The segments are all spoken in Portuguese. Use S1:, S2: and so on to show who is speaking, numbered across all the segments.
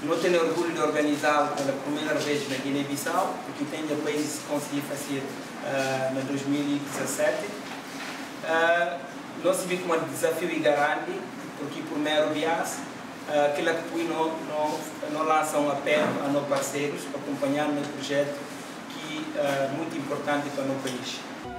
S1: Não tenho orgulho de organizá-lo pela primeira vez na Guiné-Bissau, porque tem o país consegui fazer em 2017. Nós vimos como um desafio grande, porque por mero viés, aquele apoio não lança um apelo a nossos parceiros para acompanhar o projeto que é muito importante para o nosso país.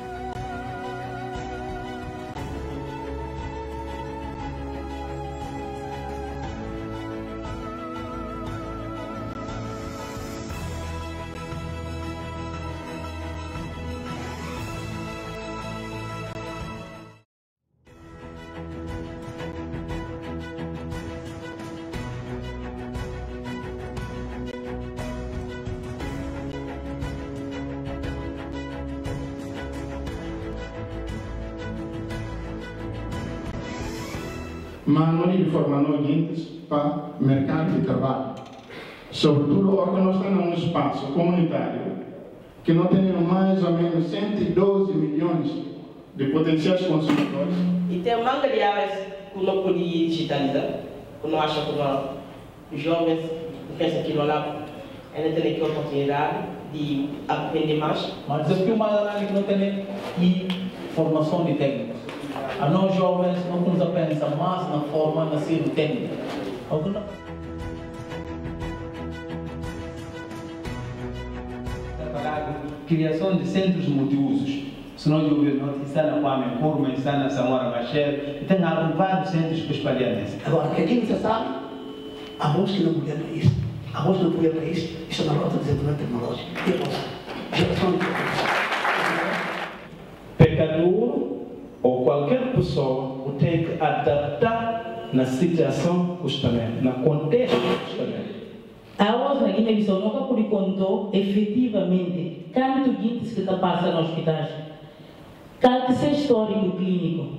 S2: Mas não é de forma nojenta para o mercado de trabalho. Sobretudo, agora nós estamos num espaço comunitário que nós temos mais ou menos 112 milhões de potenciais consumidores.
S3: E tem uma manga de áreas que não pode digitalizar, que não acha que os jovens que pensam que não lá ainda têm a oportunidade de aprender mais.
S4: Mas o desafio mais grande que não tem é formação de técnicos. A nós jovens não nos apenas mais na forma de ser técnica.
S5: Criação de centros multiusos. Se não houver está na Kwame Nkrumah, está na Samora Machel, e tem vários centros para espalhar nisso.
S6: Agora, o que aqui você sabe, há muitos que não mulher para isto. Há muitos que não mulher para isto. Isto é uma rota de desenvolvimento tecnológico. E a nossa geração de
S5: pecador ou qualquer pessoa tem que adaptar na situação justamente, no contexto justamente.
S7: A outra Guiné-Bissau nunca por contou efetivamente quanto gente que está passando nos hospitais. Cada ser histórico clínico.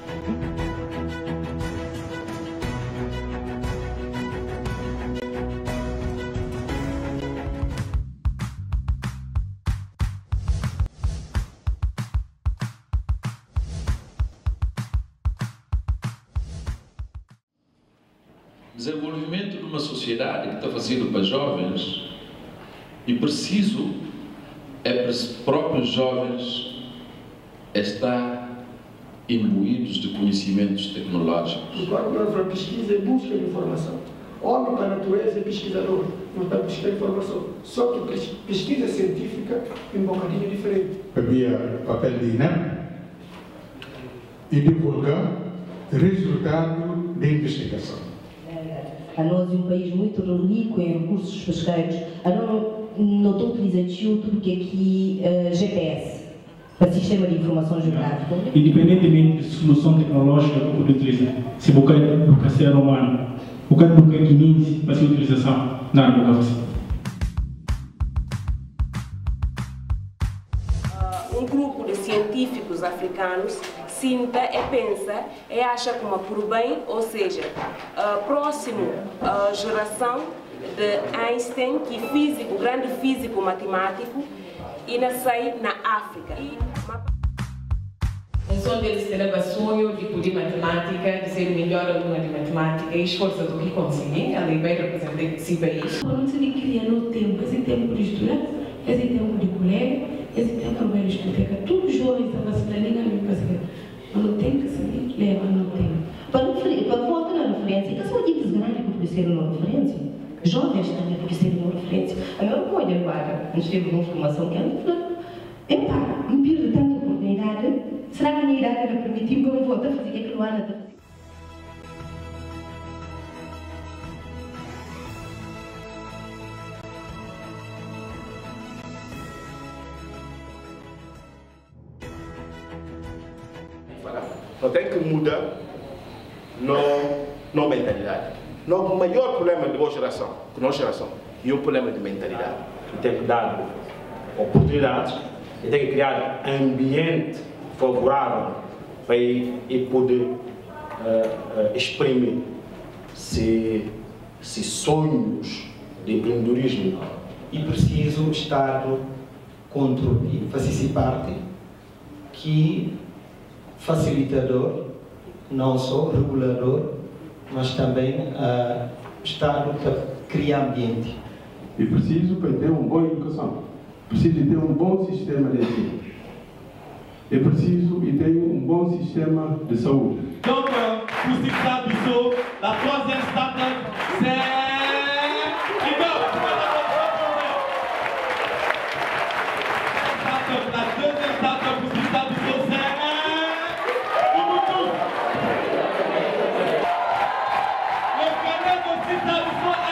S8: Desenvolvimento de uma sociedade que está fazendo para jovens e preciso é para os próprios jovens estar imbuídos de conhecimentos tecnológicos.
S6: Quando nós vamos pesquisa e busca informação. Homem para a natureza é pesquisador, não está buscando informação. Só que pesquisa científica é um bocadinho diferente.
S2: Havia papel de INEP e divulgar resultado da investigação.
S9: A nós é um país muito rico em recursos pesqueiros. A nós não estou utilizando tudo que aqui GPS, para sistema de informação geográfica.
S4: Independentemente de solução tecnológica que eu puder utilizar, se eu quero ser humano, eu quero que inicie para a utilização na área da vacina.
S10: Um grupo de científicos africanos sinta e pensa e acha como por bem, ou seja, próximo geração de Einstein, que físico, grande físico matemático, e nasceu na África.
S11: Um sonho deles terá o sonho de poder matemática, de ser o melhor aluno de matemática e esforço do que conseguir, ali bem representante de si país.
S9: Não se cria no tempo, esse tempo de estudar, esse tempo de colega, esse tempo de biblioteca, todos os jovens estavam se planejando para fazer. Mas não tem que se levar, não tem. Para voltar na referência, que são tipos grandes que ofereceram uma referência. Jovens também ofereceram uma referência. A maior coisa agora, nós temos uma formação que é epá, me perdo tanta oportunidade. Será que a minha idade me permitiu que eu volte a fazer aquilo que Ana está fazendo?
S12: Nós temos que mudar nossa mentalidade. O maior problema de nossa geração é o problema de mentalidade. Tem que dar oportunidades, tem que criar ambiente favorável para ele poder exprimir esses sonhos de empreendedorismo.
S13: E preciso o Estado contribuir, fazer parte que facilitador, não só regulador, mas também Estado para criar ambiente.
S2: E preciso para ter uma boa educação. Preciso de ter um bom sistema de ensino. É preciso de ter um bom sistema de saúde.
S14: Donc, pour Citra Bissot, la troisième start-up, c'est Igor. La deuxième start-up pour Citra Bissot, c'est Ubuntu. Le canal de Citra Bissot